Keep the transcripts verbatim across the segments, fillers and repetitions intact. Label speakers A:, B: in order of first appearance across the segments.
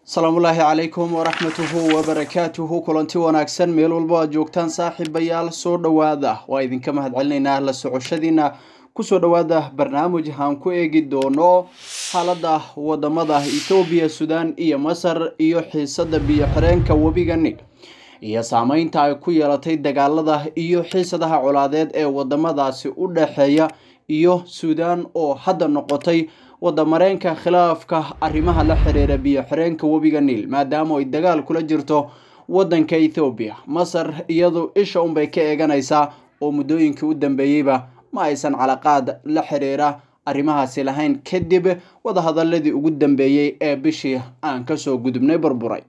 A: السلام الله عليكم ورحمته وبركاته كلنتي wanaagsan meel walba joogtaan saaxiibayaal soo dhawaada waa idin ka mahadcelinayna la socoshadiina ku soo dhawaada barnaamij aan ku eegi doono xaalada wadamada Ethiopia, Sudan iyo Masar iyo xiisada biyo xireenka wabiga Nile iyo saameynta ay ku yeelatay dagaalada iyo xiisadaha colaadeed ee wadamadaasi u dhaxeeya iyo Sudan oo hadda noqotay wadamareynka khilaafka arrimaha la xiriira biyo xireenka wabiga Nile maadaama ay dagaal kula jirto wadanka Ethiopia. Masar iyadu isha un bay ka eeganaysaa oo muddooyinkii u dambeeyayba ma aysan calaqaad la xiriira arrimahaasi lahayn kadib wada hadaladii ugu dambeeyay ee bishii aan ka soo gudubnay burburay.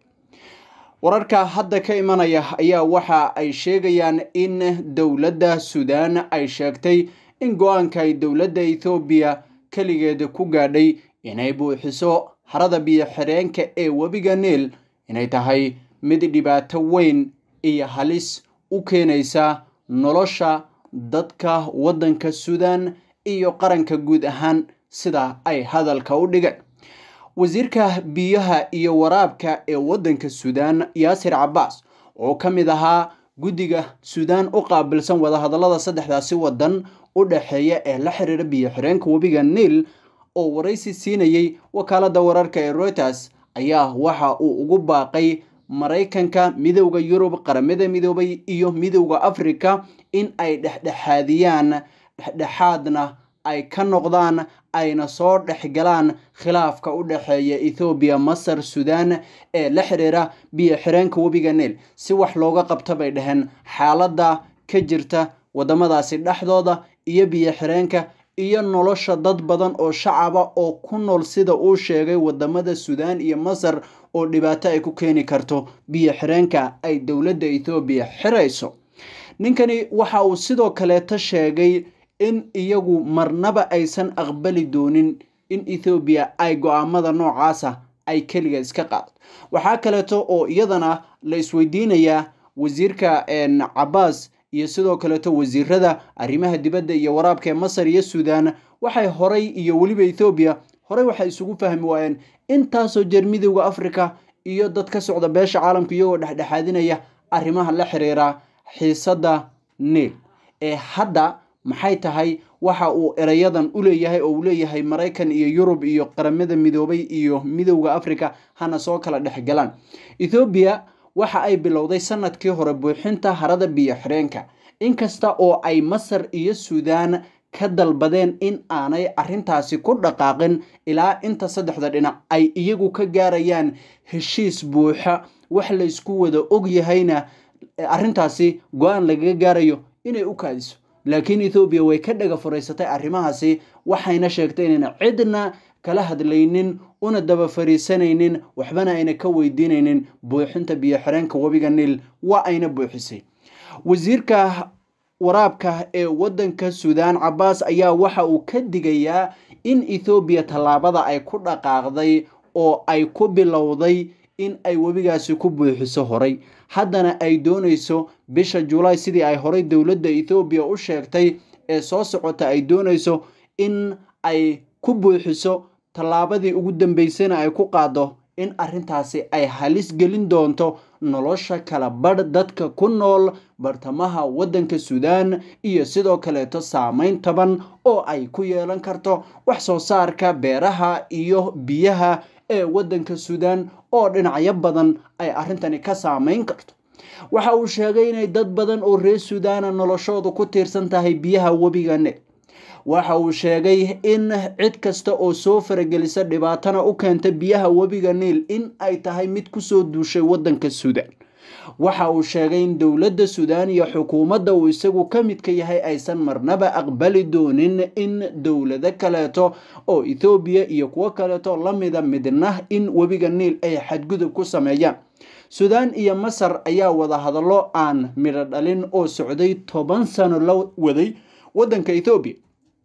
A: Wararka hadda ka imanaya ayaa waxa ay sheegayaan in dowladda Sudan ay sheegtay in go'aanka ay dowladda Ethiopia kaligeeda ku gaadhay inay buuxiso harada biyo xireenka ee wabiga Nile inay tahay mid dhibaato weyn iyo halis u keenaysa nolosha dadka wadanka Sudan iyo qaranka guud ahaan sida ay hadalka u dhigeen. Wasiirka biyaha iyo waraabka ee wadanka Sudan Yasir Abbas oo kamid ahaa guddiga Sudan u qaabilsan wada hadalada saddexdaasi wadan u dhaxeeya ee la xiriira biyo xireenka wabiga Nile oo waraysi siinayay wakaalada wararka ee Reuters ayaa waxa uu ugu baaqay Mareykanka, Midowga Yurub, Qaramada Midoobay iyo Midowga Afrika in ay dhexdhexaadiyaan dhexdhexaadna ay ka noqdaan ayna soo dhexgalaan khilaafka u dhaxeeya Ethiopia, Masar, Sudan ee la xiriira biyo xireenka wabiga Nile si wax looga qabto bay dhaheen xaalada ka jirta wadamadaasi dhaxdooda iyo biyo xireenka iyo nolosha dad badan oo shacaba oo ku nool sida uu sheegay wadamada Sudan iyo Masar oo dhibaato ay ku keeni karto biyo xireenka ay dowladda Ethiopia xirayso. Ninkani waxa uu sidoo kale ta sheegay in iyagu marnaba aysan aqbali doonin in Ethiopia ay go'aamada noocaasa ay kaliya iska qaado. Waxa kale oo iyadana la isweydiinayaa wasiirka Abbas iyo sidoo kale wasiirada arrimaha dibadda iyo waraabka ee Masar iyo Sudan waxay horay iyo waliba Ethiopia horay waxay isugu fahmi waayeen intaasoo jeer Midowga Afrika iyo dad ka socda beesha caalamka iyagoo dhexdhexaadinaya arrimaha la xiriira xiisada Nile ee hadda maxay tahay waxa uu erayadan u leeyahay oo uu leeyahay Mareykan iyo Yurub iyo Qaramada Midoobay iyo Midowga Afrika hana soo kala dhexgalaan. Ethiopia waxa ay bilowday sanadkii hore buuxinta harada biyo xireenka inkasta oo ay Masar iyo Sudan ka dalbadeen in aanay arrintaasi ku dhaqaaqin ilaa inta saddexda dhinac ay iyagu ka gaarayaan heshiis buuxa wax la isku wada og yahayna arrintaasi go'aan laga gaarayo inay u kaadiso. laakiin Ethiopia way ka dhaga furaysatay arrimahaasi waxayna sheegtay inayna cidna kala hadlaynin una daba fariisanaynin waxbana ayna ka weydiinaynin buuxinta biyo xireenka wabiga Nile waa ayna buuxisay. Wasiirka waraabka ee wadanka Sudan Abbas ayaa waxa uu ka digayaa in Ethiopia talaabada ay ku dhaqaaqday oo ay ku bilowday in ay wabigaasi ku buuxiso horay haddana ay doonayso bisha July sidii ay horay dowladda Ethiopia u sheegtay ee soo socota ay doonayso in ay ku buuxiso talaabadii ugu dambeysayna ay ku qaado in arrintaasi ay halis gelin doonto nolosha kala badh dadka ku nool bartamaha wadanka Sudan iyo sidoo kale to saameyn taban oo ay ku yeelan karto wax soo saarka beeraha iyo biyaha ee wadanka Sudan oo dhinacyo badan ay arrintani ka saameyn karto. Waxa uu sheegay inay dad badan oo reer Sudan noloshoodu ku tiirsan tahay biyaha wabiga Nile. Waxa uu sheegay in cid kasta oo soo faragelisa dhibaatana u keenta biyaha wabiga Nile in ay tahay mid ku soo duushay wadanka Sudan. Waxa uu sheegay in dowladda Sudan iyo xukuumadda uu isagu ka mid ka yahay aysan marnaba aqbali doonin in dowlado kaleeto oo Ethiopia iyo kuwa kaleeto la mida midna in wabiga Nile ay xadgudub ku sameeyaan. Sudan iyo Masar ayaa wada hadallo aan midho dhalin oo socday toban sano la waday wadanka Ethiopia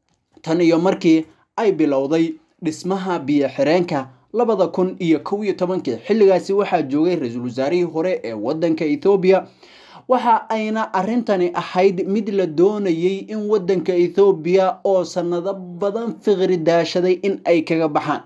A: tan iyo markii ay bilowday dhismaha biyo xireenka labada kun iyo kow iyo tobankii. Xilligaasi waxaa joogay ra'iisul wasaarihii hore ee wadanka Ethiopia waxa ayna arrintani ahayd mid la doonayay in wadanka Ethiopia oo sanado badan fiqri daashaday in ay kaga baxaan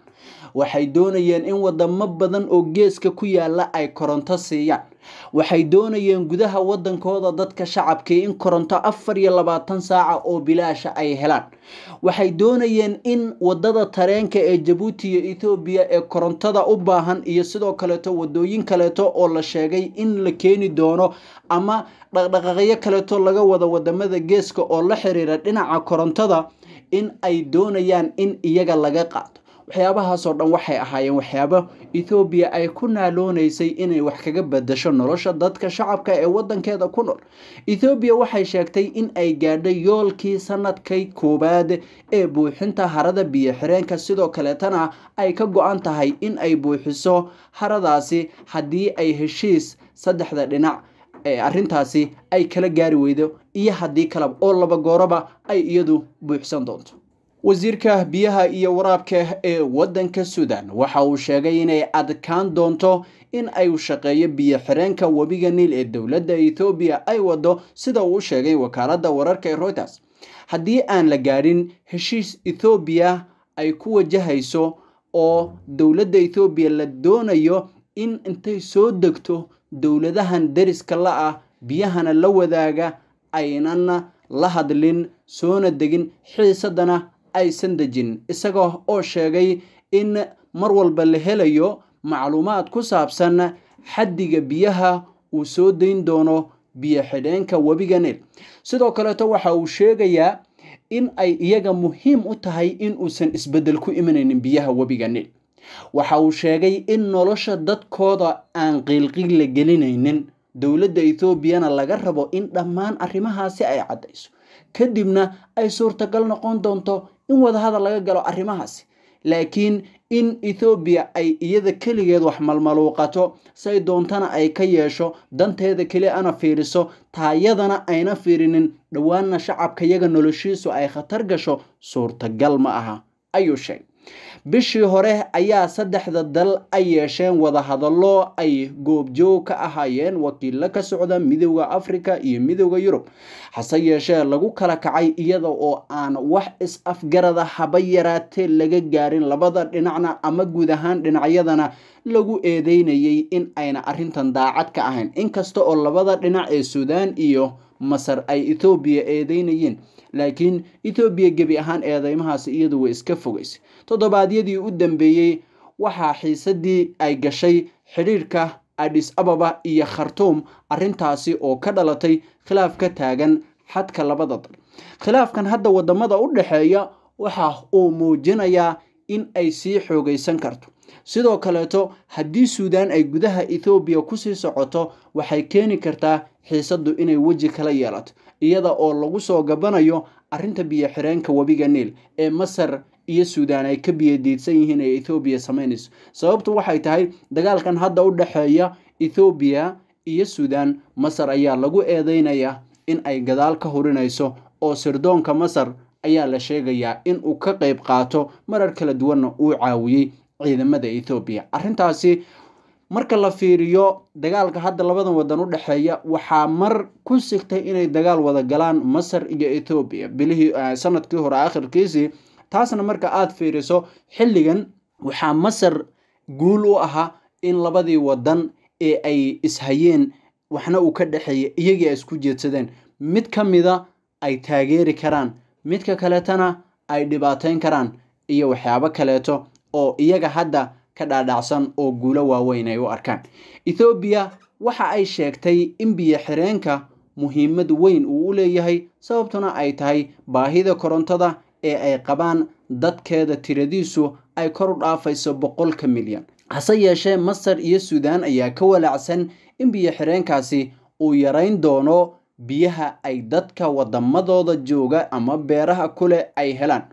A: waxay doonayeen in wadamo badan oo geeska ku yaala ay koronto siiyaan waxay doonayeen gudaha wadankooda dadka shacabka in koronto afar iyo labaatan saac oo bilaash ay helaan waxay doonayeen in wadada tareenka ee Djibouti iyo Ethiopia ee korontada u baahan iyo sidoo kale wadooyin kale oo la sheegay in la keeni doono ama dhaqdhaqaaqyo kale laga wada wadamada geeska oo la xiriira dhinaca korontada in ay doonayaan in iyaga laga qaato waxyaabahaas oo dhan waxay ahaayeen waxyaabo Ethiopia ay ku naaloonaysay inay wax kaga bedesho nolosha dadka shacabka ee wadankeeda ku nool Ethiopia waxay sheegtay in ay gaadhay yoolkii sanadkay koobaad ee buuxinta harada biyo xireenka sidoo kale tana ay ka go'an tahay in ay buuxiso haradaasi hadii ay heshiis saddexda dhinac ee arintaasi ay kala gaari weydo iyo hadii kala oo laba gooraba ay iyadu buuxsan doonto wasiirka biyaha iyo waraabka ee wadanka Sudan waxa uu sheegay inay adkaan doonto in ay u shaqeeyo biyo xireenka wabiga Niil ee dawladda Ethiopia ay wado sida uu sheegay wakaalada wararka ee Reuters hadii aan la gaarin heshiis Ethiopia ay ku wajahayso oo dawladda Ethiopia la doonayo in intay soo degto dawladahan dariska la ah biyahana la wadaaga aynana la hadlin soona degin xiisadana aysan dejin isagoo oo sheegay in mar walba la helayo macluumaad ku saabsan xaddiga biyaha uu soo deyn doono biyo xidheenka wabiga Niil sidoo kale waxa uu sheegayaa in ay iyaga muhiim u tahay in uusan isbedel ku imanaynin biyaha wabiga Niil waxa uu sheegay in nolosha dadkooda aan qiilqiil la gelinaynin dawladda Ethiopia laga rabo in dhammaan arrimahaasi ay cadayso kadibna ay suurtagal noqon doonto in wada hadal laga galo arrimahaasi laakiin in Ethiopia ay iyada kaligeed wax malmaluuqato say doontana ay ka yeesho danteeda kali ana fiiriso taayadana ayna fiirinin dhawaana shacabka iyaga noloshiisu ay khatar gasho suurtagal ma aha ayuu sheegay bishii hore ayaa saddexda dal ay yeesheen wada hadallo ay goobjoog ka ahaayeen wakiilo ka socda midowga Afrika iyo midowga Yurub hase yeeshee lagu kala kacay iyada oo aan wax is afgarada haba yaraatee laga gaarin labada dhinacna ama guud ahaan dhinacyadana lagu eedeynayay in ayna arintan daacad ka ahayn inkasta oo labada dhinac ee Sudan iyo Masar ay Ethiopia eedeynayeen laakiin Ethiopia gabi ahaan eedeymahaas iyadu way iska fogeysay todobaadyadii u dambeeyay waxa xiisadii ay gashay xiriirka Addis Ababa iyo Khartoum arintaasi oo ka dhalatay khilaaf ka taagan xadka labada dal khilaafkan hadda wadamada u dhaxeeya waxa uu muujinayaa in ay sii xoogaysan karto sidoo kale to hadii Sudan ay gudaha Ethiopia ku sii socoto waxay keeni kartaa xiisadu inay waji kala yeelato iyada oo lagu soo gabanayo arinta biyo xireenka wabiga Niil ee Masar iyo Sudan ay ka biyo diidsan yihiin ee Ethiopia sameynayso sababtu waxay tahay dagaalkan hadda u dhaxeeya Ethiopia iyo Sudan Masar ayaa lagu eedeynaya in ay gadaal ka horinayso oo sirdoonka Masar ayaa la sheegayaa in uu ka qayb qaato marar kala duwan uu caawiyay ciidamada Ethiopia arintaasi marka la fiiriyo dagaalka hadda labadan wadan u dhaxeeya waxa mar ku sigtay inay dagaal wada galaan Masar iyo Ethiopia bilihii sanadkii hore aakhirkiisii taasna marka aad fiiriso xilligan waxa Masar guul u aha in labadii wadan ee ay ishayeen waxna uu ka dhaxeeyay iyaga ay isku jeedsadeen mid kamida ay taageeri karaan midka kale tana ay dhibaateyn karaan iyo waxyaabo kaleeto oo iyaga hadda ka dhaadhacsan oo guulo waaweyn ay u arkaan Ethiopia waxa ay sheegtay in biyo xireenka muhiimad weyn uu u leeyahay sababtuna ay tahay baahida korontada ee ay qabaan dadkeeda tiradiisu ay kor u dhaafayso boqolka milyan hase yeeshee Masar iyo Sudan ayaa ka walaacsan in biyo xireenkaasi uu yareyn doono biyaha ay dadka wadamadooda jooga ama beeraha kule ay helaan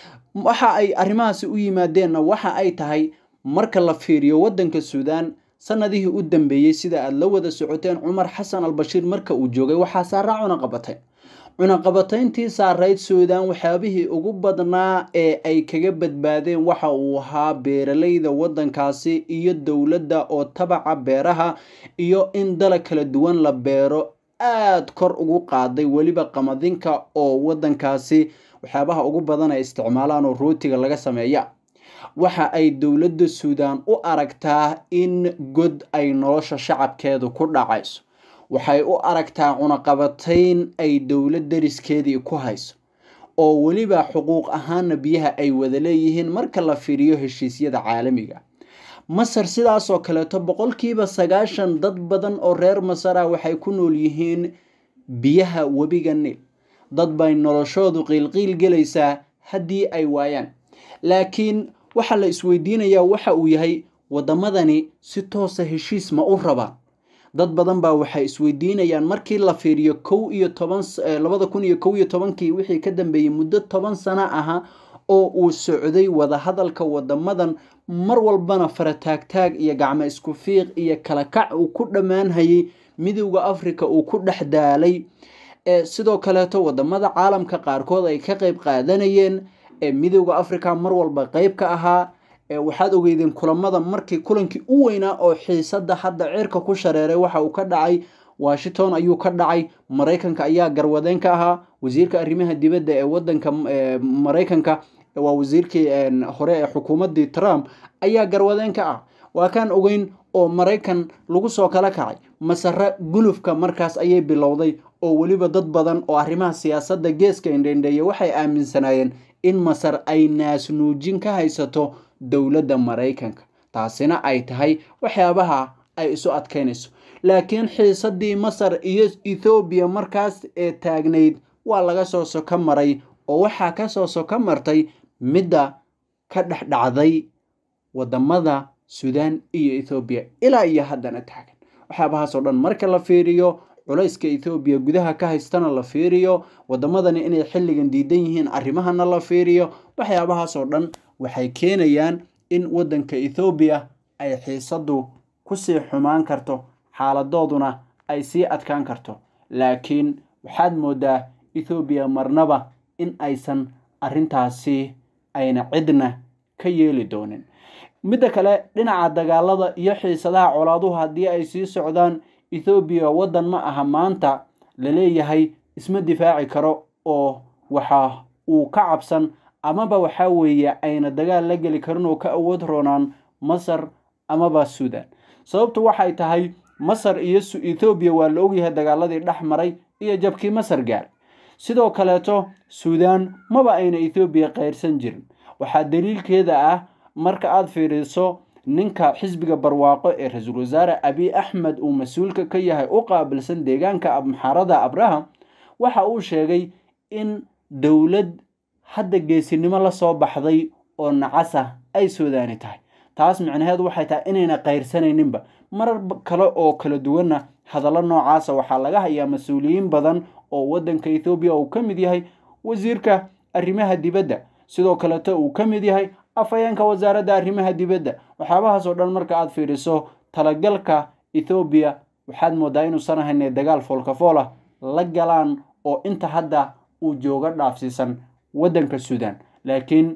A: waxa ay arrimahaasi u yimaadeen waxa ay tahay marka la fiiriyo wadanka Sudan sanadihii u dambeeyay sida aad la wada socoteen Umar Hassan al-Bashir marka uu joogay waxa saaracuna qabatay una qabatayntii saareyd Sudan waxaabihii ugu badnaa ee ay kaga badbaadeen waxa uu ahaa beeralayda wadankaasi iyo dawladda oo tabaca beeraha iyo in dal kala duwan la beero aad kor ugu qaaday waliba qamadinka oo wadankaasi waxyaabaha ugu badan ay isticmaalaan oo rootiga laga sameeyaa waxa ay dowladda Suudaan u aragtaa in god ay nolosha shacabkeedu ku dhacayso waxay u aragtaa cunaqabatayn ay dowladda deriskeedii ku hayso oo waliba xuquuq ahaan biyaha ay wada leeyihiin marka la fiiriyo heshiisyada caalamiga Masar sidaas oo kale to boqolkiiba sagaashan dad badan oo reer Masar ah waxay ku nool yihiin biyaha webiga Niil dad bay noloshoodu qiilqiil galaysaa haddii ay waayaan laakiin waxa la isweydiinayaa waxa uu yahay wadamadani si toos ah heshiis ma u rabaan dad badan baa waxay isweydiinayaan markii la fiiriyo kow iyo toban labada kun iyo kow iyo tobankii wixii ka dambeeyay muddo toban sano ah oo uu socday wada hadalka wadamadan mar walbana farataagtaag iyo gacmo isku fiiq iyo kala kac uu ku dhamaanayay midowga Afrika uu ku dhaxdaalay ee sidoo kale to wadamada caalamka qaarkood ay ka qayb qaadanayeen ee midowga Afrika mar walba qayb ka ahaa ee waxaad ogeydeen kulamada markii kulankii u weynaa oo xiisada hadda cirka ku shareeray waxa uu ka dhacay Washington ayuu ka dhacay Mareykanka ayaa garwadeen ka ahaa wasiirka arrimaha dibadda ee wadanka Mareykanka waa wasiirkii hore ee xukuumadii Trump ayaa garwadeen ka ah waa kan ogeyn oo Mareykan lagu soo kala kacay Masar gulufka markaas ayay bilowday oo waliba dad badan oo arrimaha siyaasadda geeska indheeyay waxay aaminsanaayeen in Masar ay naas nuujin ka haysato dowladda Mareykanka taasina ay tahay waxyaabaha ay isu adkeynayso laakiin xiisadii Masar iyo Ethiopia markaas ee taagneyd waa laga soo soka maray oo waxa ka soo soka martay midda ka dhaxdhacday wadamada Suudaan iyo Ethiopia ilaa iyo haddana taagan waxyaabahaas oo dhan marka la fiiriyo culayska Ethiopia gudaha ka haystana la fiiriyo wadamadani inay xilligan diidan yihiin arrimahana la fiiriyo waxyaabahaas oo dhan waxay keenayaan in wadanka Ethiopia ay xiisadu ku sii xumaan karto xaaladooduna ay sii adkaan karto laakiin waxaad moodaa Ethiopia marnaba in aysan arrintaasi ayna cidna ka yeeli doonin midda kale dhinaca dagaalada iyo xiisadaha colaaduhu haddii ay sii socdaan Ethiopia wadan ma aha maanta la leeyahay isma difaaci karo oo waxa uu ka cabsan amaba waxa weeye ayna dagaal la gali karin oo ka awood roonaan Masar amaba Suudaan sababtu waxay tahay Masar iyo Ethiopia waa la ogyahay dagaaladii dhaxmaray iyo jabkii Masar gaar sidoo kale to Suudaan maba ayna Ethiopia qayrsan jirin waxa daliilkeeda ah marka aad fiiriso ninka xisbiga barwaaqo ee ra'iisul wasaare Abiy Ahmed uu mas'uulka ka yahay u qaabilsan deegaanka Amxaarada Abraham waxa uu sheegay in dawlad hadda geesinimo la soo baxday oo nacasa ay Suudaani tahay taas macnaheedu waxay tahay inayna qayrsanayninba marar kale oo kala duwana hadallo noocaas waxa laga hayaa mas'uuliyiin badan oo wadanka Ethiopia uu ka mid yahay wasiirka arrimaha dibadda sidoo kale uu ka mid yahay afayeenka wasaaradda arrimaha dibadda waxyaabahaas oo dhan marka aad fiiriso talagalka Ethiopia waxaad moodaa inuu sanahaynay dagaal foolkafoola la galaan oo inta hadda uu jooga dhaafsiisan wadanka Suudaan laakiin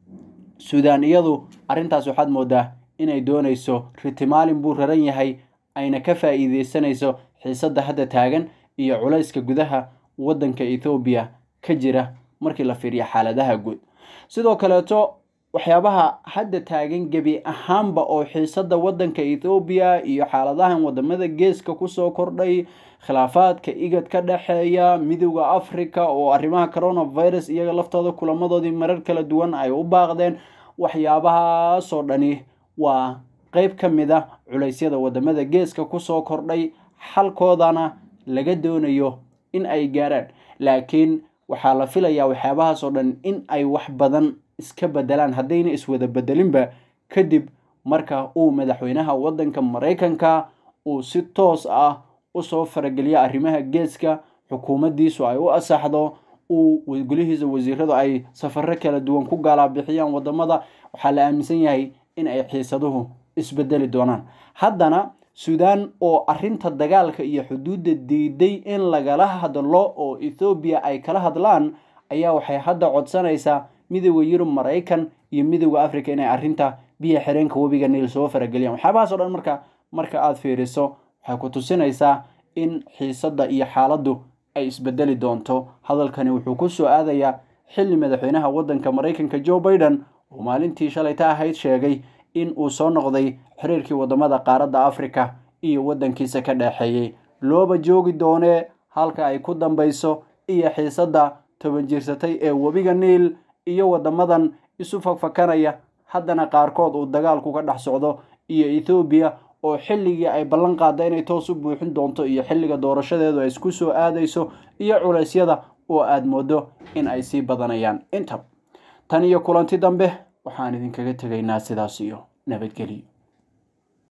A: Suudaan iyadu arrintaas waxaad moodaa inay doonayso ritimaalin buu raran yahay ayna ka faa'iideysanayso xiisadda hadda taagan iyo culayska gudaha wadanka Ethiopia ka jira markii la fiiriyo xaaladaha guud sidoo kale to waxyaabaha hadda taagan gabi ahaanba oo xiisadda wadanka Ethiopia iyo xaaladahan wadamada geeska ku soo kordhay khilaafaadka igad ka dhaxeeya midowga Afrika oo arrimaha coronavirus iyaga laftooda kulamadoodii marar kala duwan ay u baaqdeen waxyaabaha soo dhani waa qayb ka mid ah culaysyada wadamada geeska ku soo kordhay xalkoodana laga doonayo in ay gaaraan laakiin waxa la filayaa waxyaabahaas oo dhan in ay wax badan iska bedelaan haddayna iswada bedelinba kadib marka uu madaxweynaha wadanka Mareykanka uu si toos ah u soo farageliyo arrimaha geeska xukuumaddiisu ay u asaxdo uu golihiisa wasiiradu ay safarro kala duwan ku gaala bixiyaan wadamada waxa la aaminsan yahay in ay xiisaduhu isbedeli doonaan haddana Suudaan oo arrinta dagaalka iyo xuduudda diiday in lagala hadlo oo Ethiopia ay kala hadlaan ayaa waxay hadda codsanaysaa midowga Yurub Mareykan iyo midowga Afrika inay arrinta biyo xireenka webiga Niil soo farageliyaan waxyaabahaas oo dhan marka marka aad fiiriso waxay ku tusinaysaa in xiisadda iyo xaaladdu ay isbedeli doonto hadalkani wuxuu ku soo aadayaa xilli madaxweynaha wadanka Mareykanka Joe Biden oo maalintii shalayta ahayd sheegay in uu soo noqday xiriirkii wadamada qaaradda Afrika iyo wadankiisa ka dhaxeeyay looba joogi doonee halka ay ku dambayso iyo xiisada toban jirsatay ee webiga Niil iyo wadamadan isu fakfakanaya haddana qaarkood uu dagaalku ka dhex socdo iyo Ethiopia oo xilligii ay ballan qaaday inay toos u buuxin doonto iyo xilliga doorashadeedu ay isku soo aadayso iyo culeysyada oo aad moodo in ay sii badanayaan inta tan iyo kulanti dambe waxaan idinkaga tegaynaa sidaas iyo nabadgelyo.